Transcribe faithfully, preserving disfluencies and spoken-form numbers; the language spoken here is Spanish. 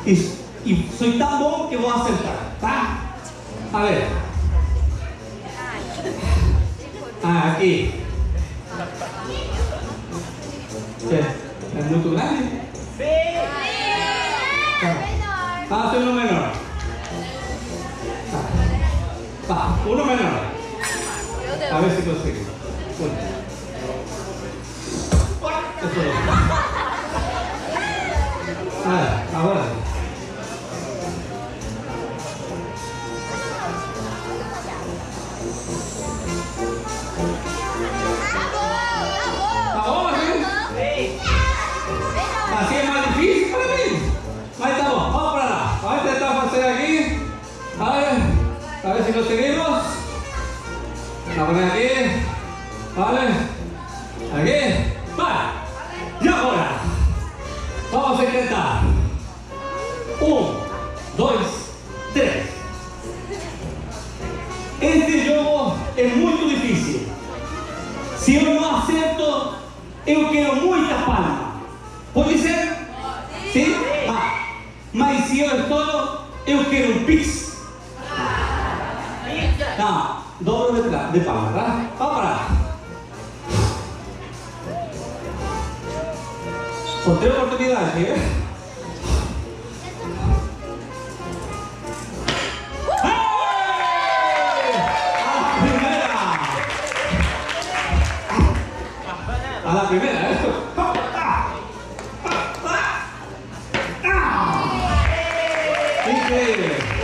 Y, y soy tan bon que voy a acertar. ¿Está? A ver. Ah, aquí. ¿Qué? ¿Es muy grande? Sí. Ah, hace uno menor. Va, uno menor. A ver si consigo. Uno. Eso es. A ver, ahora. ¿Estamos así? Así es más difícil para mí. Ahí estamos, vamos para allá. Vamos a intentar hacer aquí. A ver, a ver si conseguimos. La poner aquí. Vale. Aquí. Vale. Y ahora vamos a intentar. Un, dos, tres. Este juego es muy difícil. Se eu não acerto, eu quero muita palma. Pode ser? Sim? Ah, mas se eu estouro, eu quero um pix. Não, dobro de, de palma, tá? Vamos para lá. Só tem oportunidade, hein? A la primera, ¿eh? Increíble.